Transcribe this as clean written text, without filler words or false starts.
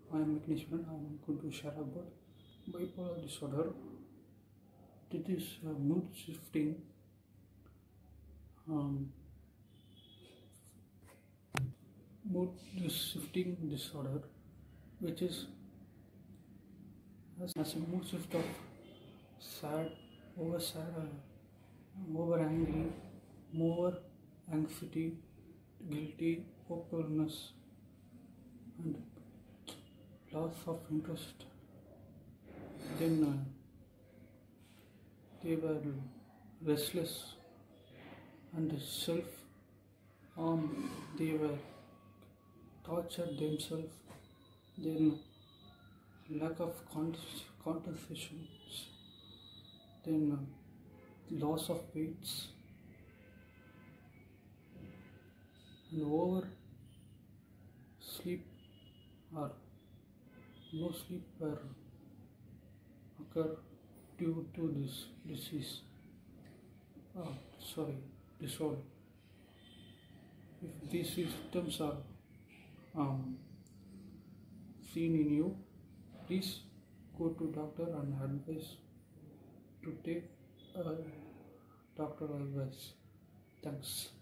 I am Vignesh. I am going to share about bipolar disorder. It is a um, mood shifting disorder, which is as a mood shift of sad, over angry, more anxiety, guilty, hopelessness, and loss of interest. Then they were restless and self-harm. They were tortured themselves. Then lack of conversations. Then loss of weights and over sleep or no sleep were occur due to this disease. Disorder. If these symptoms are seen in you, please go to doctor and advise to take doctor advice. Thanks.